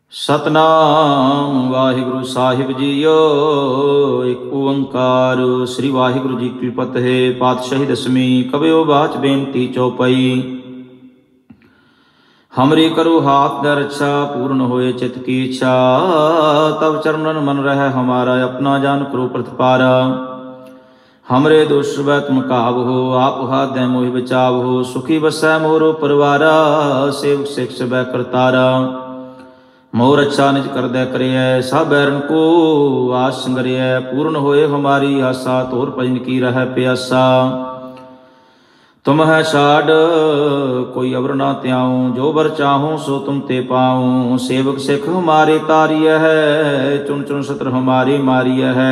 सतनाम वाहिगुरु साहिब जीओ। एक ओंकार श्री वाहिगुरु जी की फतेह। पातशाही दसवीं कबियो बाच बेनती चौपाई। हमरी करो हाथ दे रक्षा, पूर्ण होए चित की इच्छा। तब चरणन मन रह हमारा, अपना जान करो प्रतिपारा। हमरे दोष वै तुम काब हो, आप हाथ दे मोहि बचाव हो। सुखी बसै मोरो परिवारा, सेवक सिख वै करतारा। मोर अच्छा निज कर दे करिय, सब बैरन को आस संगरिय। पूर्ण होए हमारी आशा, तोर भजन की रह प्यासा। तुम है छाड़ कोई अवर ना त्याऊं, जो बर चाहूं सो तुम ते पाऊं। सेवक सिख हमारे तारिय है, चुन चुन सत्र हमारी मारिय है।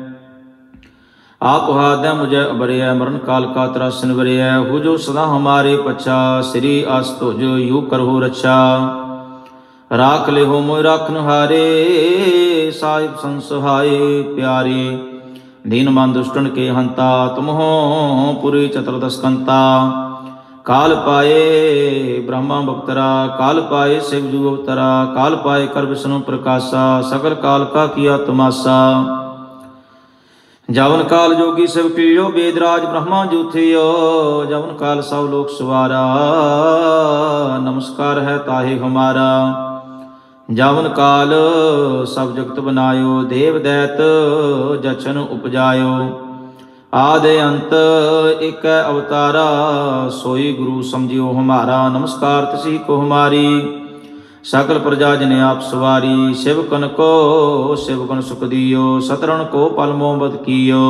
आप हाथ दे मुझे अबरिय, मरण काल का त्रासन बरिय। हो जो सदा हमारे पच्छा, श्री आस तो जो यू करहो रक्षा। राख ले हो मोय राखन हारे, साहिब संसहाय प्यारे। दीन मन दुष्टन के हंता, तुम हो पुरी चतुर्दश कंता। काल पाए ब्रह्मा बक्तरा, काल पाए शिव जू अवतरा। काल पाए कर विष्णु प्रकाशा, सकल काल का किया तमाशा। जवन काल जोगी शिव कियो, वेदराज ब्रह्मा जूथियो। जवन काल सब लोक सवारा, नमस्कार है ताहे हमारा। जावन काल सब जगत बनायो, देव दैत जछन उपजायो। आदि अंत एक अवतारा, सोई गुरु समझियो हमारा। नमस्कार तिसी को हमारी, सकल प्रजा जिने आप सवारी। शिव कन को शिव गुण सुख दियो, सतरण को पल मोहब्बत कियो।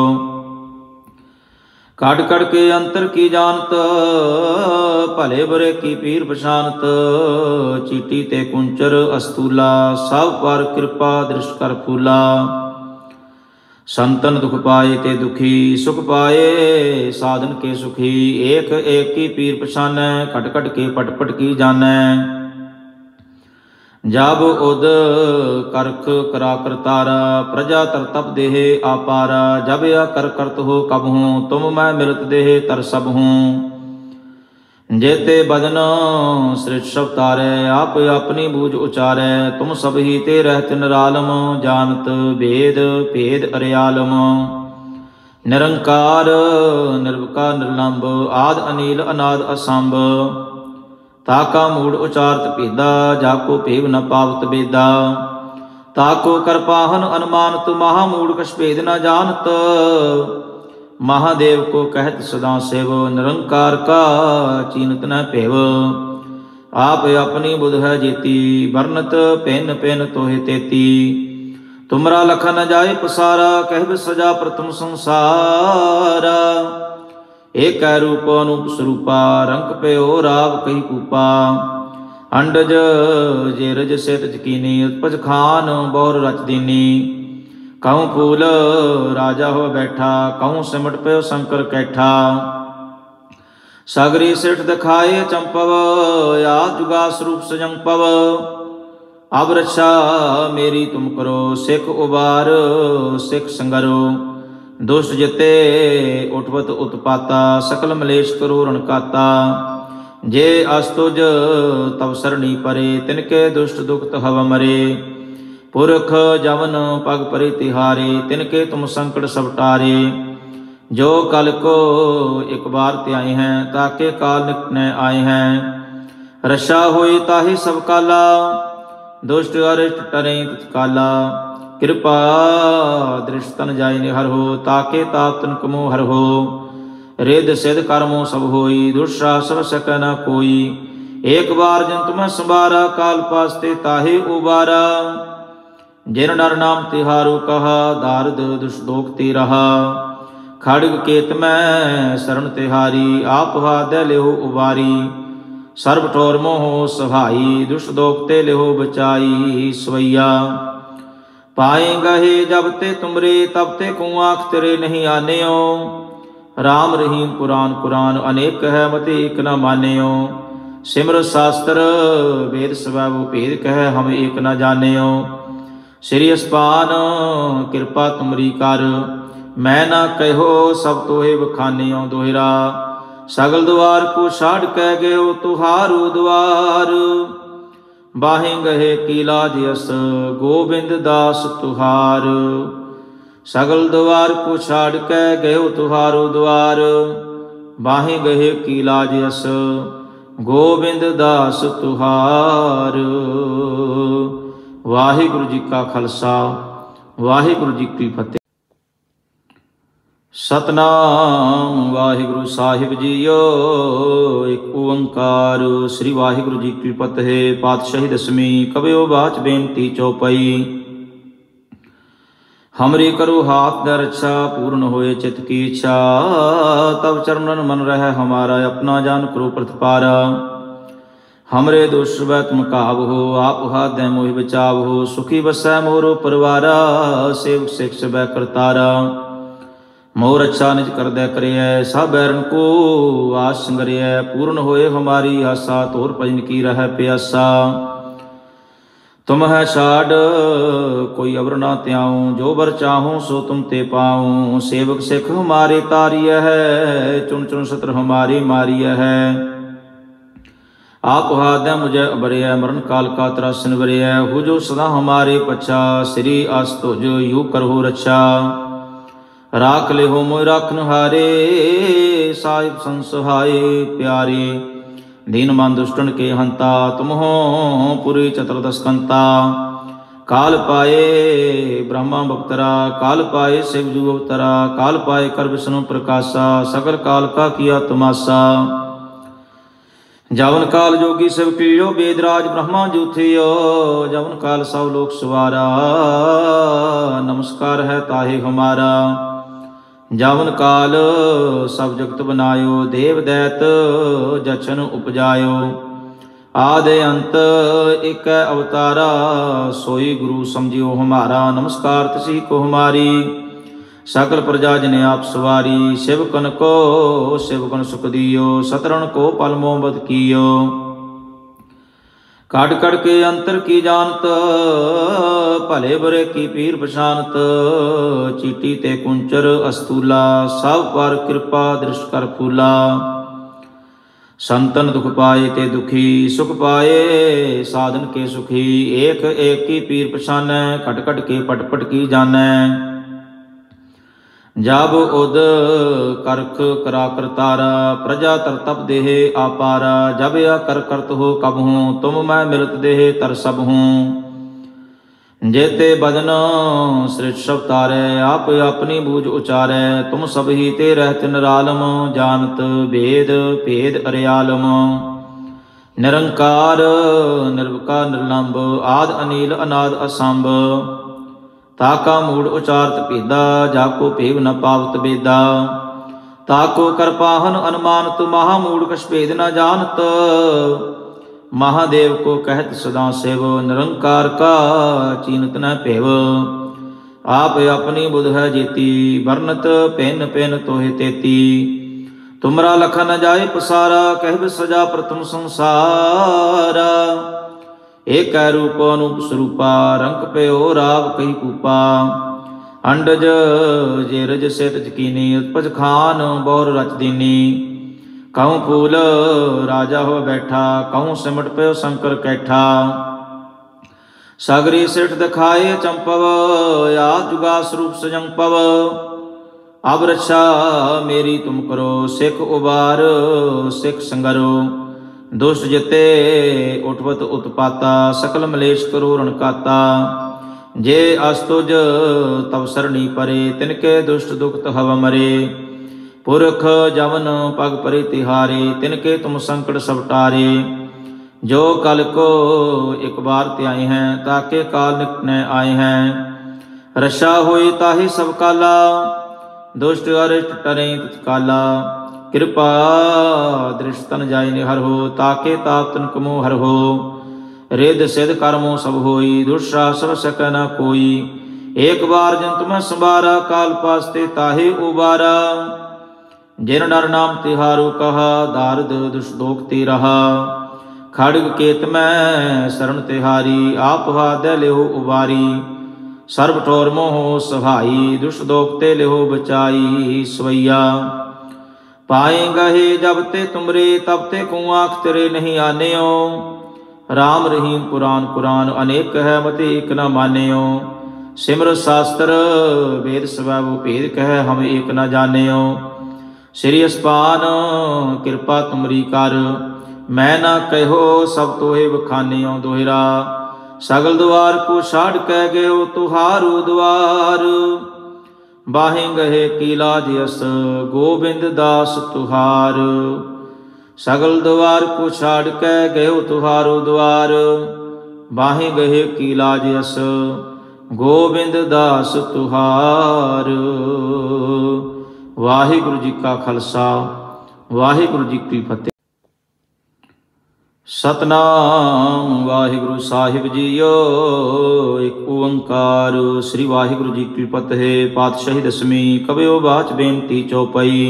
काट कट के अंतर की जानत, भले बुरे की पीर पछानत। चीटी ते कुंचर अस्तूला, सब पर कृपा दृष्ट कर फूला। संतन दुख पाए ते दुखी, सुख पाए साधन के सुखी। एक एक की पीर पछानै, कट कट के पट पट की जानै। जब उद करख करा करतारा, प्रजा तर तप देह आपारा। जब या कर करत हो कब हूँ, तुम मैं मिलत देह तर सब हूँ। जेते बदन सृष्ट सब तारे, आप अपनी बूझ उचारे। तुम सब ही ते रहत निरालम, जानत भेद भेद अरियालम। निरंकार निर्विकार निर्लंब, आद अनिल अनाद असंभ। ताका मूड उचारत भेदा, जाको भेव न पावत बेदा। ताको कर पाहन अनुमानत, महामूड कछ भेद न जानत। महादेव को कहत सदा सेव, निरंकार का चीनत न पेव। आप अपनी बुध है जेती, बरनत पेन पेन तोहे तेती। तुमरा लखा न जाए पसारा, कहब सजा प्रथम संसारा। एक रूप अनूप स्वरूपा, रंग पे हो राव कही कूपा। अंडज जेरज सेत जकीनी, उत्पज खान बौर रच दीनी। कहूँ फूल राजा हो बैठा, कहूँ सिमट पे शंकर कैठा। सागरी सेठ दिखाए चंपव, याद जुगा स्वरूप सजंग पव। अब रक्षा मेरी तुम करो, सिख उबार सिख संगरो। दुष्ट जिते उठवत उत्पाता, सकल मलेश करो रणकाता। जे अस्तुज तव सरणी परे, तिनके दुष्ट दुखत हव मरे। पुरख जवन पग परे तिहारे, तिनके तुम संकट सब टारे। जो कल को एक बार त्याए हैं, ताके काल निकटने आए हैं। रक्षा होई ताहि सब काला, दुष्ट अरिष्ट टरे तत्काला। कृपा दृष्ट तन जाय निहर हो, ताके ताप तन कमो हर हो। रिद सिद्ध कर्मो सब होई, दुष्टा सब सक न कोई। एक बार जिन तुम्हें संबारा, काल पासते ताहे उबारा। जिन नर नाम तिहारू कहा, दारद दुष्ट दोख ते रहा। खड़ग केत में शरण तिहारी, आप हाथ दे लेहो उबारी। सर्व ठोर मोह सहाई, दुष्ट दोख ते लेहो बचाई सवैया। पाए गहे जब ते तुमरे, तब ते को आँख तेरे नहीं आनेओ। राम रहीम पुराण कुरान, अनेक है मते एक न मानेओ। सिमर शास्त्र वेद स्वैव भेद कह, हम एक न जानेओ। श्री अस्पान कृपा तुमरी कर, मैं न कहो सब तोहे बखानेओ दोहरा। सगल द्वार को छाड़ कै गयो तुहारो द्वार। बाहें गहे की लाज यस, गोबिंद दास तुहार। सगल द्वार को छाड़ के गयो तुहारो द्वार, बाहें गहे की लाज यस, गोबिंद दास तुहार। वाहिगुरु जी का खालसा, वाहिगुरु जी की फतेह। सतनाम वाहिगुरु साहिब जीओ, एक ओंकार। श्री वाहिगुरु जी की फतेह। पातशाही दसवीं। कबियो बाच बेनती चौपाई। हमरी करो हाथ दर रक्षा, पूर्ण होए चित की इच्छा। तब चरणन मन रह हमारा, अपना जान करो प्रतिपारा। हमरे दोष वै तुम काब हो, आप हाथ दे मोहि बचाव हो। सुखी बसै मोरो परिवारा, सेवक सिख वै करतारा। मोर अच्छा निज कर दे करिय, सब बैरन को आस संगरिय। पूर्ण होए हमारी आशा, तोर भजन की रह प्यासा। तुम है छाड़ कोई अवर ना त्याऊं, जो बर चाहूं सो तुम ते पाऊं। सेवक सिख हमारे तारिय है, चुन चुन सत्र हमारे मारिय है। आप हाथ मुझे अबरिय, मरण काल का त्रासन बरिय। हो जो सदा हमारे पच्छा, श्री आस्तुज यू करहो रक्षा। राख ले हो मोय राखन हारे, साहिब संसहाय प्यारे। दीन मान दुष्टन के हंता, तुम हो पुरी चतुर्दश कंता। काल पाए ब्रह्मा बक्तरा, काल पाए शिव जू अवतरा। काल पाए कर विष्णु प्रकाशा, सकल काल का किया तमाशा। जवन काल जोगी शिव कियो, वेदराज ब्रह्मा जूथियो। जवन काल सब लोक सवारा, नमस्कार है ताहे हमारा। जावन काल सब जगत बनायो, देव दैत जछन उपजायो। आदि अंत एक अवतारा, सोई गुरु समझियो हमारा। नमस्कार तसी को हमारी, सकल प्रजा जने आप सवारी। शिवकन को शिवगुण सुख दियो, सतरण को पल मोहब्बत कियो। काट कट के अंतर की जानत, भले बुरे की पीर पछानत। चीटी ते कुंचर अस्तूला, सब पर कृपा दृष्ट कर फूला। संतन दुख पाए ते दुखी, सुख पाए साधन के सुखी। एक एक की पीर पछानै, कट कट के पट पट की जानै। जब उद करख करा करतारा, प्रजा तर तप देह आपारा। जब या कर करत हो कब हूँ, तुम मैं मिलत देह तर सब हूँ। जेते बदन सृष्ट सब तारे, आप अपनी बूझ उचारे। तुम सब ही ते रहत निरालम, जानत भेद भेद अरियालम। निरंकार निर्विकार निर्लंब, आद अनिल अनाद असंभ। ताका मूड उचारत भेदा, जाको भेव न पावत बेदा। ताको कर पाहन अनुमानत, महामूड कछ भेद न जानत। महादेव को कहत सदा सेव, निरंकार का चीनत न पेव। आप अपनी बुध है जेती, वर्णत पेन पेन तोहे तेती। तुमरा लखा न जाए पसारा, कहब सजा प्रथम संसारा। एक रूप अनूप स्वरूपा, रंग पे हो राव कही कूपा। अंडज जे रज सेत जकीनी, उत्पज खान बौर रच दीनी। कहूँ फूल राजा हो बैठा, कहूँ सिमट पे शंकर कैठा। सागरी सेठ दिखाए चंपव, या जुगा स्वरूप सजंग पव। अब रक्षा मेरी तुम करो, सिख उबार सिख संगरो। दुष्ट जिते उठवत उत्पाता, सकल मलेश करो रणकाता। जे अस्तुज तब सरणी परे, तिनके दुष्ट दुखत हव मरे। पुरख जवन पग परे तिहारे, तिनके तुम संकट सब टारे। जो कल को एक बार त्याए हैं, ताके काल निकट न आए हैं। रक्षा होई ताहि सब काला, दुष्ट अरिष्ट टरे तत्काला। कृपा दृष्टन जाय निहर हो, ताके ताप तन कमो हर हो। रिद सिद्ध कर्मो सब होई, दुष्टा सब सक न कोई। एक बार जन तुम्हें संबारा, काल पासते ताहे उबारा। जिन नर नाम तिहारो कहा, दारद दुष्टोक ते रहा। खड़ग केत में शरण तिहारी, आप हाथ लेहो उबारी। सर्व ठोर मोह सहाई, दुष्ट दोखते लेहो बचाई सवैया। पाए गहे जब ते तुमरे, तब ते को आँख तेरे नहीं आने हो। राम रहीम पुराण कुरान अनेक है मते एक न मान्यो। सिमर शास्त्र वेद स्वैव भेद कह हम एक न जान्यो। श्री अस्पान कृपा तुमरी कर मैं न कहो सब तोहे बखान्यो। दोहरा सगल द्वार को छाड़ कह गयो तुहारो द्वार। बाहें गहे कीला जस गोबिंद दास तुहार। सगल द्वार को छाड़ के गयो तुहारो द्वार। बाहें गहे कीला जस गोबिंद दास तुहार। वाहिगुरु जी का खालसा वाहिगुरु जी की फतेह। सतनाम वाहिगुरु साहिब जीओ एक ओंकार। श्री वाहिगुरु जी की फतेह। पातशाही दसवीं कवियो बाच बेनती चौपाई।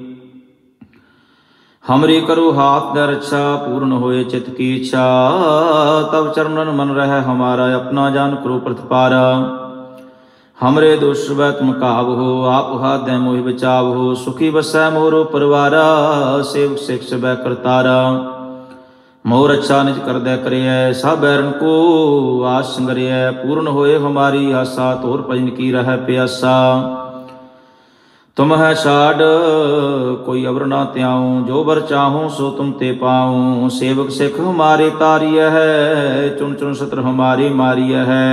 हमरी करो हाथ न रक्षा पूर्ण होए चित की इच्छा। तब चरणन मन रह हमारा अपना जान करो प्रतिपारा। हमरे दोष वै तुम काव हो आप हाथ दे मोहि बचाव हो। सुखी बसै मोरो परिवारा सेवक सिख वै करतारा। मोर अच्छा निज कर दे करिय सब बैरन को आस संगरिय। पूर्ण होए हमारी आशा तोर भजन की रह प्यासा। तुम है छाड़ कोई अवर ना त्याऊं जो बर चाहूं सो तुम ते पाऊं। सेवक सिख हमारे तारिय है चुन चुन सत्र हमारी मारिय है।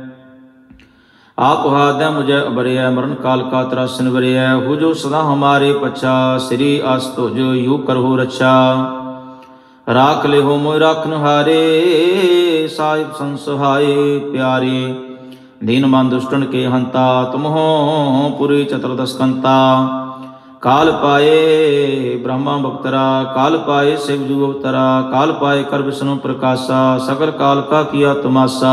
आप हाथ मुझे अबरिय मरण काल का त्रासन बरिय। हो जो सदा हमारे पच्छा श्री आस तुझ यू करहो रक्षा। राख ले हो मोय राखन हारे साहिब संसहाय प्यारे। दीन मान दुष्टन के हंता तुम हो पुरी चतुर्दश कंता। काल पाए ब्रह्मा बक्तरा काल पाए शिव जू अवतरा। काल पाए कर विष्णु प्रकाशा सकल काल का किया तमाशा।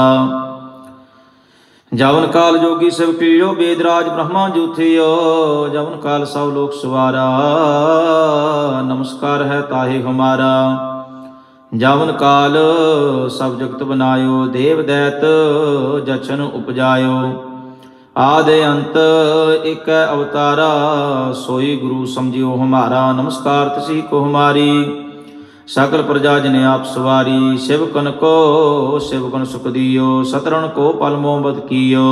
जवन काल जोगी शिव कियो वेदराज ब्रह्मा जूथियो। जवन काल सब लोक सवारा नमस्कार है ताहे हमारा। जावन काल सब जगत बनायो देव दैत जछन उपजायो। आदि अंत एक अवतारा सोई गुरु समझियो हमारा। नमस्कार तसी को हमारी सकल प्रजा जिने आप सवारी। शिवकन को शिवकन सुख दियो सतरण को पल मोहब्बत कियो।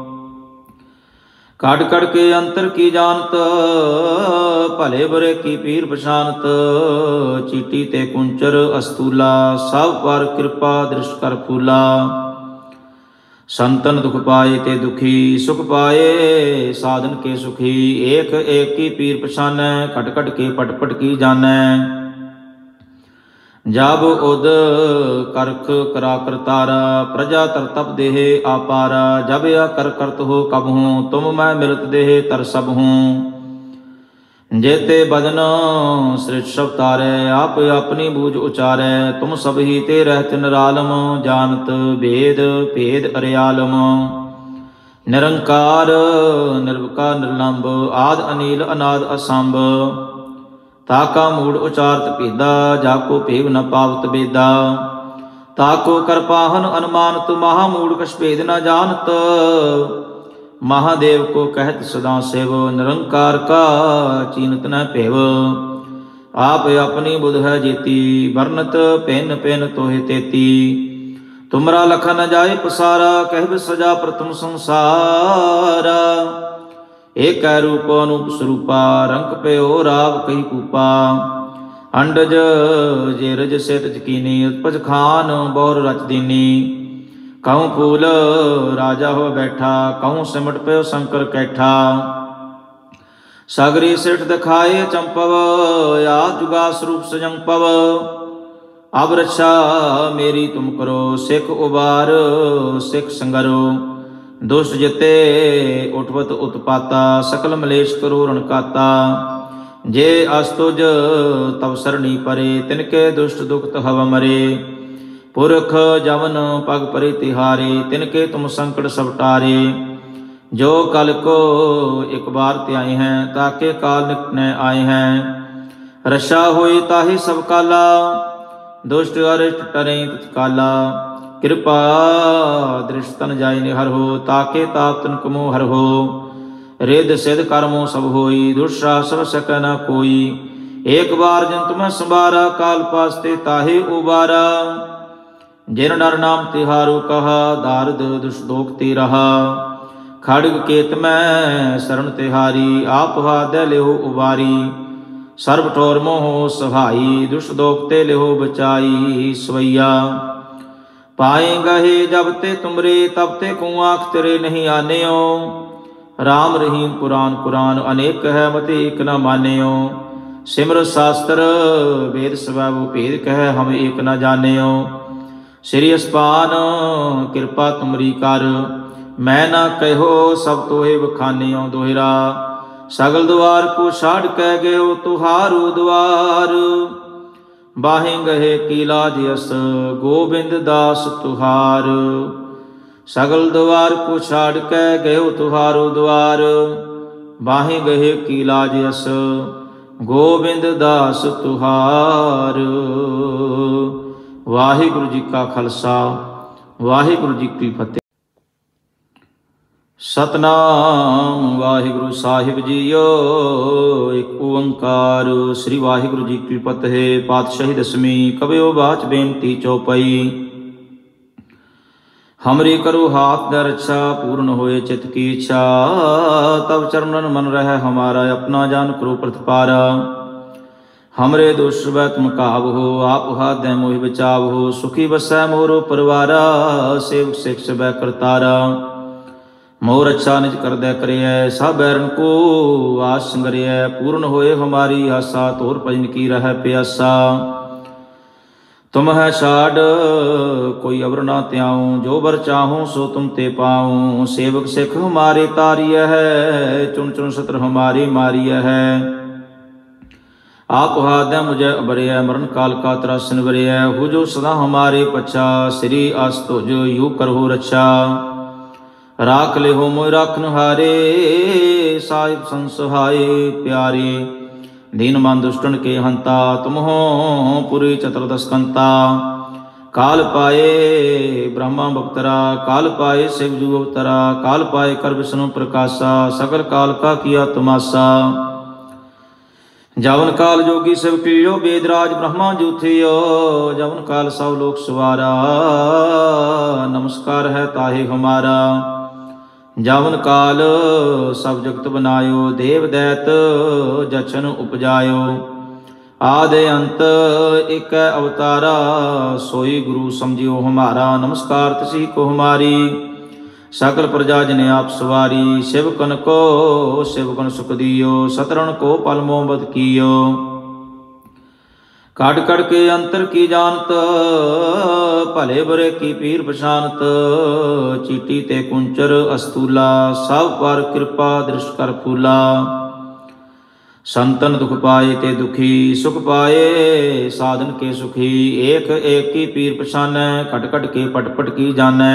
काट कट के अंतर की जानत भले बुरे की पीर पछानत। चीटी ते कुंचर अस्तूला सब पर कृपा दृष्ट कर फूला। संतन दुख पाए ते दुखी सुख पाए साधन के सुखी। एक एक की पीर पछानै खट खट के पट पट की जानै। जब उद करख करा करतारा प्रजा तर तप देह आपारा। जब या कर करत हो कब हूँ तुम मैं मिलत देह तर सब हूँ। जेते बदन सृष्ट सब तारे आप अपनी बूझ उचारे। तुम सब ही ते रहत निरालम जानत भेद भेद अरियालम। निरंकार निर्विकार निर्लंब आद अनिल अनाद असंभ। ताका मूड उचारत भेदा जाको भेव न पावत बेदा। ताको कर पाहन अनुमानत महामूड कछ भेद न जानत। महादेव को कहत सदा सेव निरंकार का चीनत न पेव। आप अपनी बुध है जेती वर्णत पेन पेन तोहे तेती। तुमरा लखन न जाए पसारा कहब सजा प्रथम संसारा। एक रूप अनूप स्वरूपा रंग पे ओ राव कही कूपा। अंडज जेरज से तजकीनी उत्पज खान बौर रच दीनी। कहूँ फूल राजा हो बैठा कहूँ सिमट पे शंकर कैठा। सागरी सिठ दिखाए चंपव या जुगा स्वरूप सजंग पव। अब रक्षा मेरी तुम करो सिख उबार सिख संगरो। दुष्ट जिते उठवत उत्पाता सकल मलेश करो रणकाता। जे अस्तुज तब सरणी परे तिनके दुष्ट दुखत हव मरे। पुरख जवन पग परे तिहारे तिनके तुम संकट सब टारे। जो कल को एक बार त्याए हैं ताके काल निकटने आए हैं। रक्षा होई ताहि सब काला दुष्ट अरिष्ट टरे तत्काला। कृपा दृष्टन जाय निहर हो ताके ताप तन कमो हर हो। रिद सिद्ध कर्मो सब होई दुष्टा सब सक न कोई। एक बार जिन तुम्हें संबारा काल पास्ते ताहे उबारा। जिन नर नाम तिहारो कहा, दारद दुष्दोख ते रहा। खड़ग केत मैं शरण तिहारी, आप हाथ लिहो उबारी। सर्व ठोर मोह सहाई, दुष्ट दोख ते लिहो बचाई सवैया। पाए गहे जब ते तुमरे, तब ते को आँख तेरे नहीं आनेओ। राम रहीम पुराण कुरान, अनेक है मते एक न मानेओ। सिमर शास्त्र वेद स्वैव भेद कह, हम एक न जानेओ। श्री अस्पान कृपा तुमरी कर, मैं न कहो सब तोहे बखानेओ। दोहरा सगल द्वार को छाड़ कै गयो, तुहारो द्वार। बाहें गहे कीला जस, गोबिंद दास तुहार। सगल द्वार को छाड़ कै गयो, तुहारो द्वार। बाहें गहे कीला जस, गोबिंद दास तुहार। वाहिगुरु जी का खालसा, वाहिगुरु जी की फतेह। सतनाम वाहिगुरु साहिब जीओ, एक ओंकार। श्री वाहिगुरु जी की फतेह। पातशाही दसवीं। कबियो बाच बेनती चौपाई। हमरी करो हाथ दर रक्षा, पूर्ण होए चित की इच्छा। तब चरणन मन रह हमारा, अपना जान करो प्रतिपारा। हमरे दोष वै तुम काब हो, आप हाथ दे मोहि बचाव हो। सुखी बसै मोरो परिवारा, सेवक सिख वै करतारा। मोर अच्छा निज कर दे करिय, सब बैरन को आस संगरिय। पूर्ण होए हमारी आशा, तोर भजन की रह प्यासा। तुम है छाड़ कोई अवर ना त्याऊं, जो बर चाहूं सो तुम ते पाऊं। सेवक सिख हमारे तारिय है, चुन चुन सत्र हमारी मारिय है। आप हाथ मुझे अबरिय, मरण काल का त्रासन बरिय। हो जो सदा हमारे पच्छा, श्री आस्तुज यू करहो रक्षा। राख ले हो मोय राखन हारे, साहिब संसहाय प्यारे। दीन मान दुष्टन के हंता, तुम हो पुरी चतुर्दश कंता। काल पाए ब्रह्मा बक्तरा, काल पाए शिव जू अवतरा। काल पाए कर विष्णु प्रकाशा, सकल काल का किया तमाशा। जवन काल जोगी शिव कियो, वेदराज ब्रह्मा जूथियो। जवन काल सब लोक सवारा, नमस्कार है ताहे हमारा। जवन काल सब जगत बनायो, देव दैत जछन उपजायो। आदि अंत एक अवतारा, सोई गुरु समझियो हमारा। नमस्कार तसी को हमारी, सकल प्रजा जिने आप सवारी। शिवकन को शिवगुण सुख दियो, सतरण को पल मोहब्बत कियो। काट कट के अंतर की जानत, भले बुरे की पीर पछानत। चीटी ते कुंचर अस्तूला, सब पर कृपा दृष्ट कर फूला। संतन दुख पाए ते दुखी, सुख पाए साधन के सुखी। एक एक की पीर पछानै, कट कट के पट पट की जानै।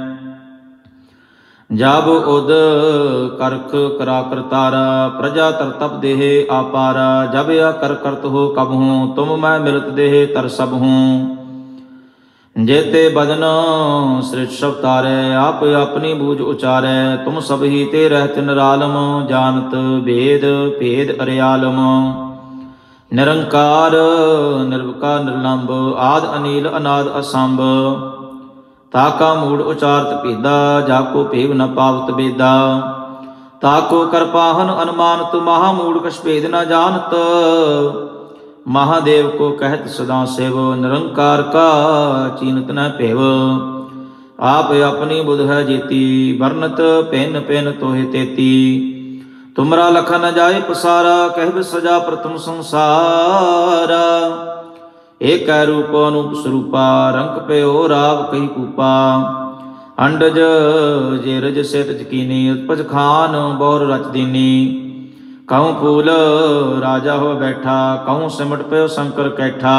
जब उद करख करा करतारा, प्रजा तर तप देह आपारा। जब या कर करत हो कब हूँ, तुम मैं मिलत देह तर सब हूँ। जेते बदन सृष्ट सब तारे, आप अपनी बूझ उचारे। तुम सब ही ते रहत निरालम, जानत भेद भेद अरियालम। निरंकार निर्विकार निर्लंब, आद अनिल अनाद असंभ। ताका मूड उचारत भेदा, जाको भेव न पावत बेदा। ताको कर पाहन अनुमानत, महामूड कछ भेद न जानत। महादेव को कहत सदा शिव, निरंकार का चीनत न पेव। आप अपनी बुध है जेती, वर्णत पेन पेन तोहे तेती। तुमरा लखा न जाए पसारा, कहब सजा प्रथम संसारा। एक रूप अनूप स्वरूपा, रंग पे हो राव कही कूपा। अंडज जे रज सेत जकीनी, उत्पज खान बौर रच दीनी। कहूँ फूल राजा हो बैठा, कहूँ सिमट पे शंकर कैठा।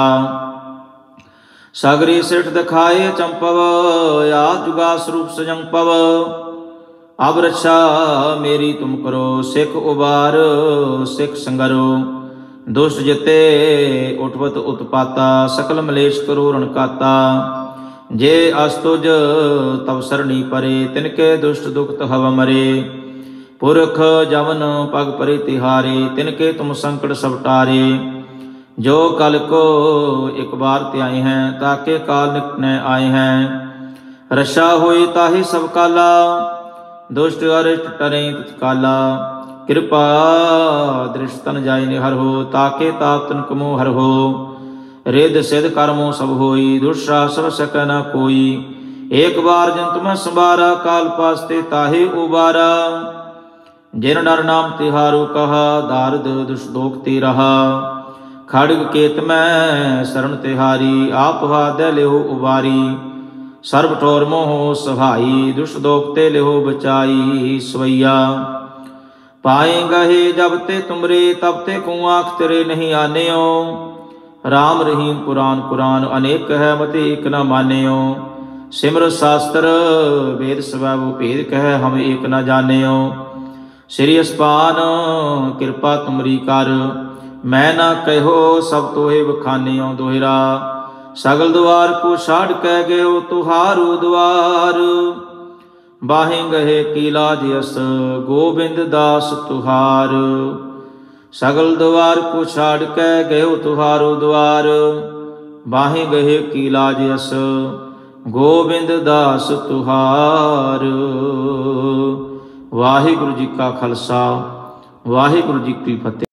सागरी सेठ दिखाए चंपव, या जुगा स्वरूप सजंग पव। अब रक्षा मेरी तुम करो, सिख उबार सिख संगरो। दुष्ट जिते उठवत उत्पाता, सकल मलेश करो रणकाता। जे अस्तुज तब सरणी परे, तिनके दुष्ट दुखत हव मरे। पुरख जवन पग परे तिहारे, तिनके तुम संकट सब टारे। जो कल को एक बार त्याई हैं, ताके काल निकट न आए हैं। रक्षा होई ताहि सब काला, दुष्ट अरिष्ट टरे तत्काला। कृपा दृष्ट तन जाय निहर हो, ताके ताप तन कमो हर हो। रिद सिद्ध कर्मो सब होई, दुष्टा सब सक न कोई। एक बार जिन तुम्हें संबारा, काल पासते ताहे उबारा। जिन नर नाम तिहारू कहा, दारद दुष्टोक ते रहा। खड़ग केत में शरण तिहारी, आप हाथ लेहो उबारी। सर्व ठोर मोह सहाई, दुष्ट दोखते लेहो बचाई स्वैया। पाए गहे जब ते तुमरे, तब ते को आँख तेरे नहीं आनेओ। राम रहीम पुराण कुरान, अनेक है मते एक न मानेओ। सिमर शास्त्र वेद स्वैव भेद कह, हम एक न जानेओ। श्री अस्पान कृपा तुमरी कर, मैं न कहो सब तोहे बखानेओ। दोहरा सगल द्वार को छाड़ कह गयो, तुहारो द्वार। बाहें गहे की लाज यस, गोबिंद दास तुहार। सगल द्वार को छाड़ के गयो तुहारो द्वार। बाहें गहे की लाज यस, गोबिंद दास तुहार। वाहिगुरु जी का खालसा, वाहिगुरु जी की फतेह।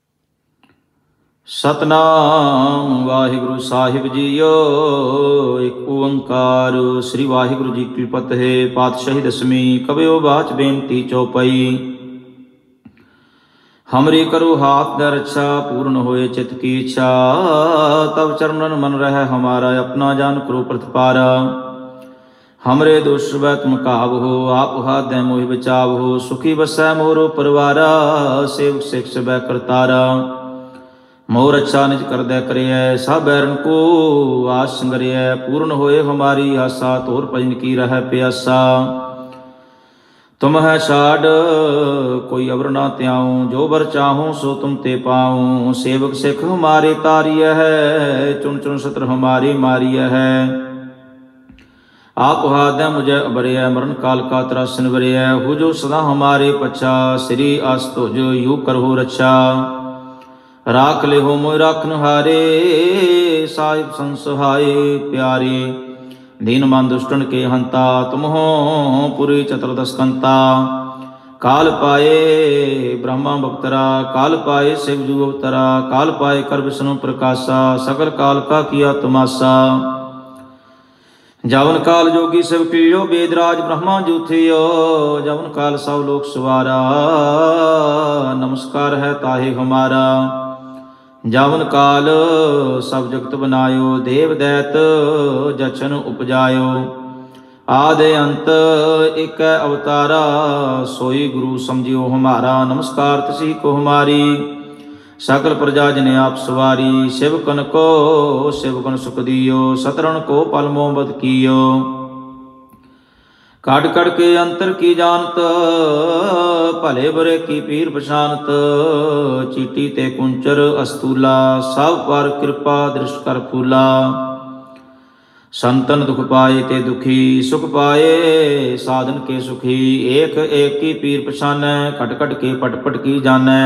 सतनाम वाहिगुरु साहिब जीओ, एक ओंकार। श्री वाहिगुरु जी की फतेह। पातशाही दसवीं। कबियो बाच बेनती चौपाई। हमरी करो हाथ न रक्षा, पूर्ण होए चित की इच्छा। तब चरणन मन रह हमारा, अपना जान करो प्रतिपारा। हमरे दोष वै तुम काव हो, आप हाथ दे मोहि बचाव हो। सुखी बसै मोरो परिवारा, सेवक सिख वै करतारा। मोर अच्छा निज कर दे करिय, सब बैरन को आस संगरिय। पूर्ण होए हमारी आशा, तोर भजन की रह प्यासा। तुम है छाड़ कोई अवर ना त्याऊं, जो बर चाहूं सो तुम ते पाऊं। सेवक सिख हमारे तारिय है, चुन चुन सत्र हमारी मारिय है। आप हाथ मुझे अबरिय, मरण काल का त्रासन बरिय। हो जो सदा हमारे पच्छा, श्री आस तुझ यू करहो रक्षा। राख ले हो मोय राखन हारे, साहिब संसहाय प्यारे। दीन मान दुष्टन के हंता, तुम हो पुरी चतुर्दश कंता। काल पाए ब्रह्मा बक्तरा, काल पाए शिव जू अवतरा। काल पाए कर विष्णु प्रकाशा, सकल काल का किया तमाशा। जवन काल जोगी शिव कियो, वेदराज ब्रह्मा जू थियो। जवन काल सब लोक सवारा, नमस्कार है ताहे हमारा। जावन काल सब जगत बनायो, देव दैत जछन उपजायो। आदि अंत एक अवतारा, सोई गुरु समझियो हमारा। नमस्कार तसी को हमारी, सकल प्रजा जिने आप सवारी। शिव कन को शिव कन सुख दियो, सतरण को पल मोहब्बत कियो। काट कट के अंतर की जानत, भले बुरे की पीर पछानत। चीटी ते कुंचर अस्तूला, सब पर कृपा दृष्ट कर फूला। संतन दुख पाए ते दुखी, सुख पाए साधन के सुखी। एक एक की पीर पछानै, खट खट के पट पट की जानै।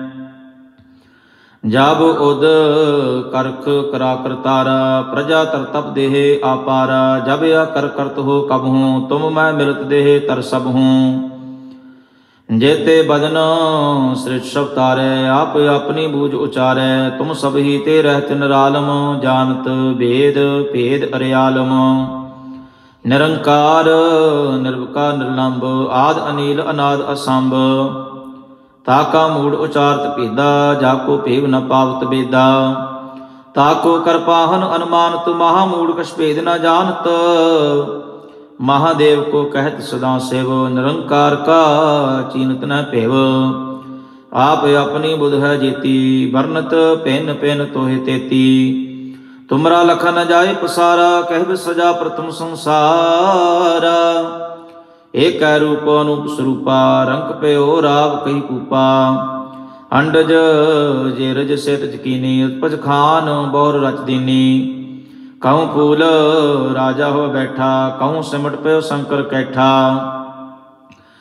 जब उद करख करा करतारा, प्रजा तर तप देह आपारा। जब या कर करत हो कब हूँ, तुम मैं मिलत देह तर सब हूँ। जेते बदन सृष्ट सब तारे, आप अपनी बूझ उचारे। तुम सब ही ते रहत निरालम, जानत भेद भेद अरियालम। निरंकार निर्विकार निर्लंब, आद अनिल अनाद असंभ। ताका मूड उचारत भेदा, जाको भेव न पावत बेदा। ताको कर पाहन अनुमानत, महामूड कछ भेद न जानत। महादेव को कहत सदा सेव, निरंकार का चीनत न पेव। आप अपनी बुध है जेती, वर्णत पेन पेन तोहे तेती। तुमरा लखन न जाए पसारा, कहब सजा प्रथम संसारा। एक रूप अनूप स्वरूपा, रंग पे ओ राव कही कूपा। अंडज जेरज से तजकीनी, उत्पज खान बौर रच दीनी। कहूँ फूल राजा हो बैठा, कहूँ सिमट पे शंकर कैठा।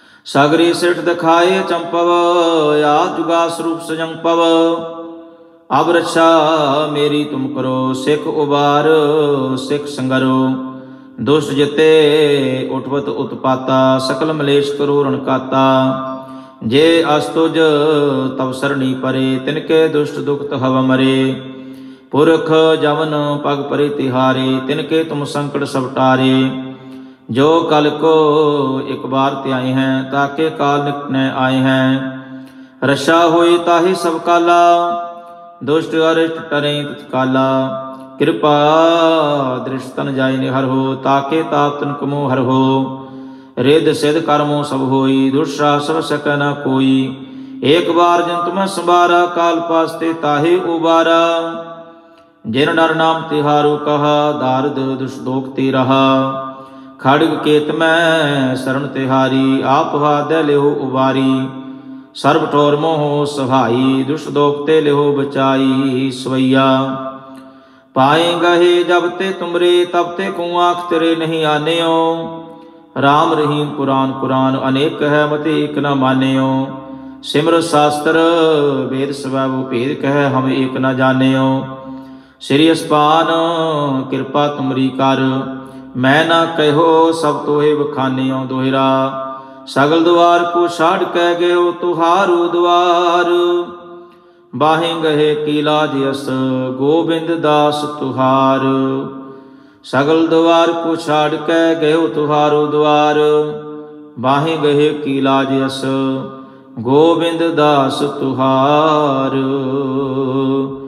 सागरी सिठ दिखाए चंपव, या जुगा स्वरूप सजंग पव। अब रक्षा मेरी तुम करो, सिख उबार सिख संगरो। दुष्ट जिते उठवत उत्पाता, सकल मलेश करो रणकाता। जे अस्तुज तब सरणी परे, तिनके दुष्ट दुखत हव मरे। पुरख जवन पग परे तिहारे, तिनके तुम संकट सब टारे। जो कल को एक बार त्याए हैं, ताके काल निकट न आए हैं। रक्षा होई ताहि सब काला, दुष्ट अरिष्ट टरें तत्काला। कृपा दृष्ट तन जाय निहर हो, ताके ताप तन कमो हर हो। रिद सिद्ध कर्मों सब होई, दुष्टा सब सक न कोई। एक बार जिन तुम्हें संबारा, काल पासते ताहे उबारा। जिन नर नाम तिहारो कहा, दारद दुष्ट दोख ते रहा। खड़ग केत में शरण तिहारी, आप हाथ लेहो उबारी। सर्व ठोर मोह सहाई, दुष्ट दोखते लेहो बचाई सवैया। पाए गहे जब ते तुमरे, तब ते को आँख तेरे नहीं आनेओ। राम रहीम पुराण कुरान, अनेक है मत एक न मानेओ। सिमर शास्त्र वेद स्वैव भेद कह, हम एक न जानेओ। श्री अस्पान कृपा तुमरी कर, मैं न कहो सब तोहे बखानेओ। दोहरा सगल द्वार को छाड़ कै गयो, तुहारो द्वार। बाहें गहे कीला जस, गोबिंद दास तुहार। सगल द्वार को छाड़ कै गयो, तुहारो द्वार। बाहें गहे कीला जस, गोबिंद दास तुहार।